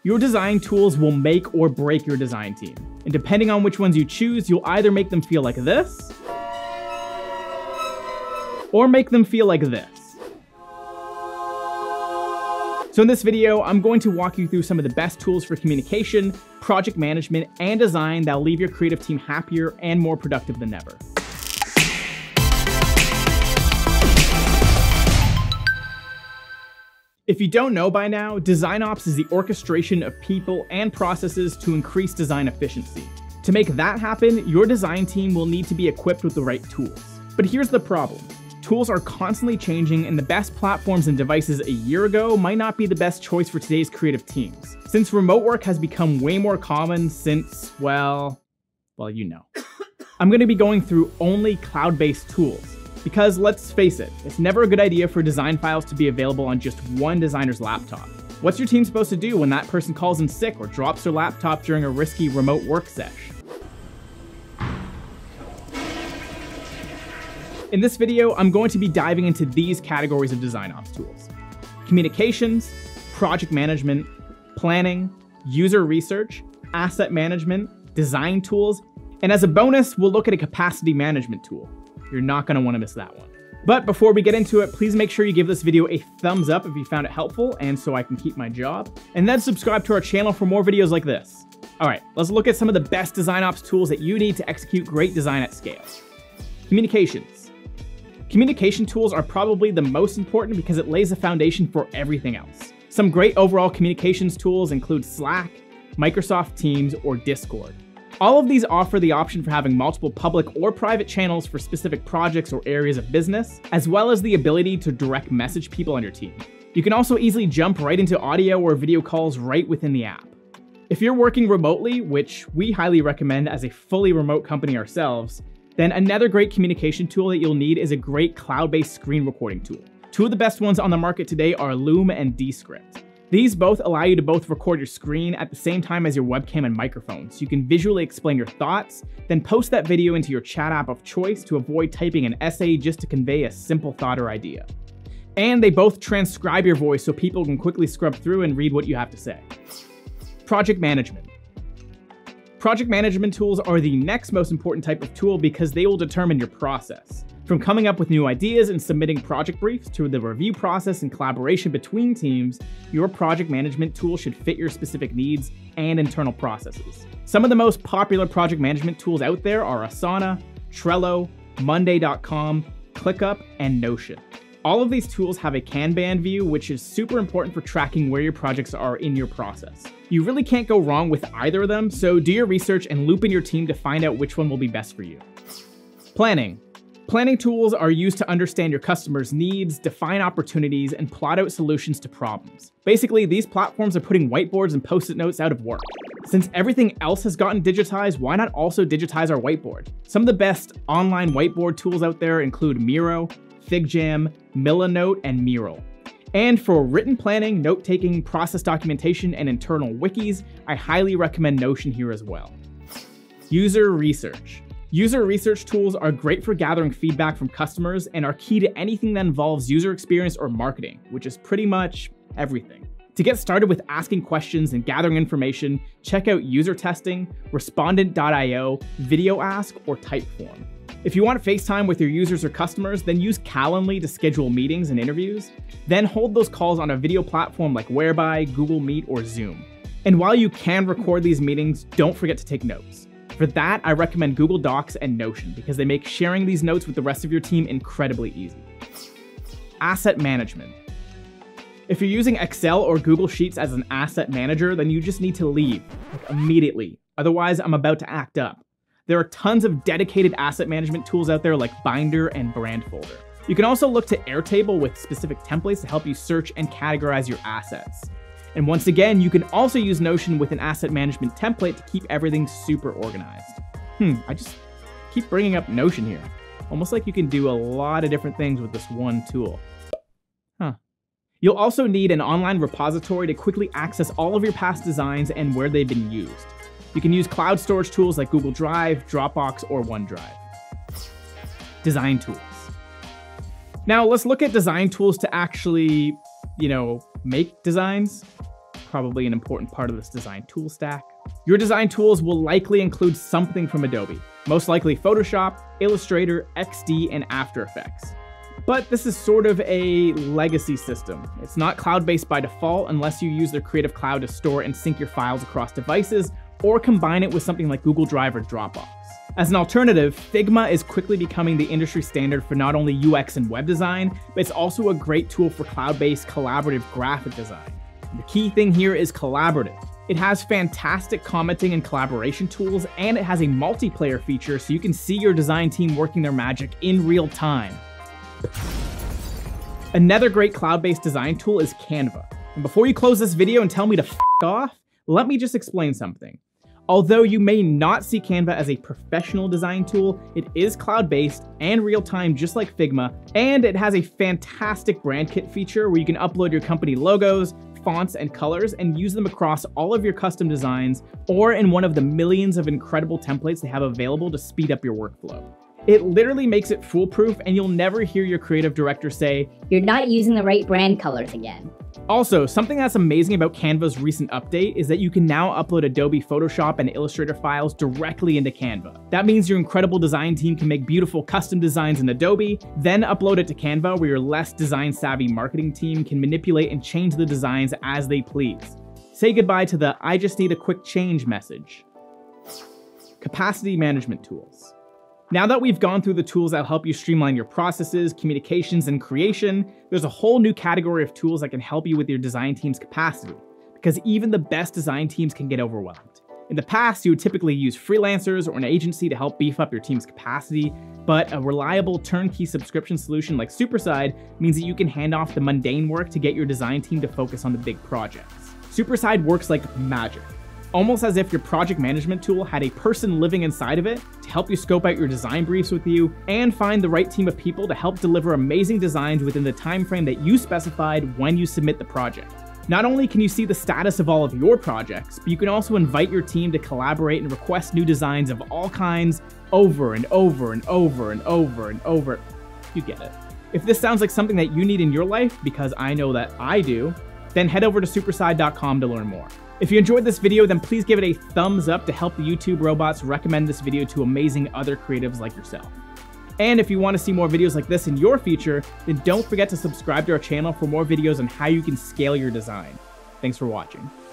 Your design tools will make or break your design team. And depending on which ones you choose, you'll either make them feel like this, or make them feel like this. So in this video, I'm going to walk you through some of the best tools for communication, project management, and design that'll leave your creative team happier and more productive than ever. If you don't know by now, DesignOps is the orchestration of people and processes to increase design efficiency. To make that happen, your design team will need to be equipped with the right tools. But here's the problem. Tools are constantly changing, and the best platforms and devices a year ago might not be the best choice for today's creative teams. Since remote work has become way more common since, well, you know. I'm going to be going through only cloud-based tools. Because let's face it, it's never a good idea for design files to be available on just one designer's laptop. What's your team supposed to do when that person calls in sick or drops their laptop during a risky remote work sesh? In this video, I'm going to be diving into these categories of DesignOps tools: communications, project management, planning, user research, asset management, design tools, and as a bonus, we'll look at a capacity management tool. You're not going to want to miss that one. But before we get into it, please make sure you give this video a thumbs up if you found it helpful and so I can keep my job. And then subscribe to our channel for more videos like this. All right, let's look at some of the best DesignOps tools that you need to execute great design at scale. Communications. Communication tools are probably the most important because it lays the foundation for everything else. Some great overall communications tools include Slack, Microsoft Teams, or Discord. All of these offer the option for having multiple public or private channels for specific projects or areas of business, as well as the ability to direct message people on your team. You can also easily jump right into audio or video calls right within the app. If you're working remotely, which we highly recommend as a fully remote company ourselves, then another great communication tool that you'll need is a great cloud-based screen recording tool. Two of the best ones on the market today are Loom and Descript. These both allow you to both record your screen at the same time as your webcam and microphone, so you can visually explain your thoughts, then post that video into your chat app of choice to avoid typing an essay just to convey a simple thought or idea. And they both transcribe your voice so people can quickly scrub through and read what you have to say. Project management. Project management tools are the next most important type of tool because they will determine your process. From coming up with new ideas and submitting project briefs to the review process and collaboration between teams, your project management tool should fit your specific needs and internal processes. Some of the most popular project management tools out there are Asana, Trello, Monday.com, ClickUp, and Notion. All of these tools have a Kanban view, which is super important for tracking where your projects are in your process. You really can't go wrong with either of them, so do your research and loop in your team to find out which one will be best for you. Planning. Planning tools are used to understand your customers' needs, define opportunities, and plot out solutions to problems. Basically, these platforms are putting whiteboards and post-it notes out of work. Since everything else has gotten digitized, why not also digitize our whiteboard? Some of the best online whiteboard tools out there include Miro, FigJam, Milanote, and Mural. And for written planning, note-taking, process documentation, and internal wikis, I highly recommend Notion here as well. User research. User research tools are great for gathering feedback from customers and are key to anything that involves user experience or marketing, which is pretty much everything. To get started with asking questions and gathering information, check out user testing, respondent.io, video ask, or Typeform. If you want FaceTime with your users or customers, then use Calendly to schedule meetings and interviews. Then hold those calls on a video platform like Whereby, Google Meet, or Zoom. And while you can record these meetings, don't forget to take notes. For that, I recommend Google Docs and Notion because they make sharing these notes with the rest of your team incredibly easy. Asset management. If you're using Excel or Google Sheets as an asset manager, then you just need to leave immediately. Otherwise, I'm about to act up. There are tons of dedicated asset management tools out there like Binder and Brandfolder. You can also look to Airtable with specific templates to help you search and categorize your assets. And once again, you can also use Notion with an asset management template to keep everything super organized. I just keep bringing up Notion here. Almost like you can do a lot of different things with this one tool. You'll also need an online repository to quickly access all of your past designs and where they've been used. You can use cloud storage tools like Google Drive, Dropbox, or OneDrive. Design tools. Now let's look at design tools to actually, make designs. probably an important part of this design tool stack. Your design tools will likely include something from Adobe, most likely Photoshop, Illustrator, XD, and After Effects. But this is sort of a legacy system. It's not cloud-based by default unless you use their Creative Cloud to store and sync your files across devices, or combine it with something like Google Drive or Dropbox. As an alternative, Figma is quickly becoming the industry standard for not only UX and web design, but it's also a great tool for cloud-based collaborative graphic design. The key thing here is collaborative. It has fantastic commenting and collaboration tools, and it has a multiplayer feature so you can see your design team working their magic in real time. Another great cloud-based design tool is Canva. And before you close this video and tell me to f*** off, let me just explain something. Although you may not see Canva as a professional design tool, it is cloud-based and real-time just like Figma, and it has a fantastic brand kit feature where you can upload your company logos, fonts, and colors and use them across all of your custom designs or in one of the millions of incredible templates they have available to speed up your workflow. It literally makes it foolproof, and you'll never hear your creative director say, "You're not using the right brand colors again." Also, something that's amazing about Canva's recent update is that you can now upload Adobe Photoshop and Illustrator files directly into Canva. That means your incredible design team can make beautiful custom designs in Adobe, then upload it to Canva where your less design-savvy marketing team can manipulate and change the designs as they please. Say goodbye to the "I just need a quick change" message. Capacity management tools. Now that we've gone through the tools that help you streamline your processes, communications, and creation, there's a whole new category of tools that can help you with your design team's capacity, because even the best design teams can get overwhelmed. In the past, you would typically use freelancers or an agency to help beef up your team's capacity, but a reliable turnkey subscription solution like Superside means that you can hand off the mundane work to get your design team to focus on the big projects. Superside works like magic. Almost as if your project management tool had a person living inside of it to help you scope out your design briefs with you and find the right team of people to help deliver amazing designs within the time frame that you specified when you submit the project. Not only can you see the status of all of your projects, but you can also invite your team to collaborate and request new designs of all kinds over and over and over and over and over. You get it. If this sounds like something that you need in your life, because I know that I do, then head over to superside.com to learn more. If you enjoyed this video, then please give it a thumbs up to help the YouTube robots recommend this video to amazing other creatives like yourself. And if you want to see more videos like this in your future, then don't forget to subscribe to our channel for more videos on how you can scale your design. Thanks for watching.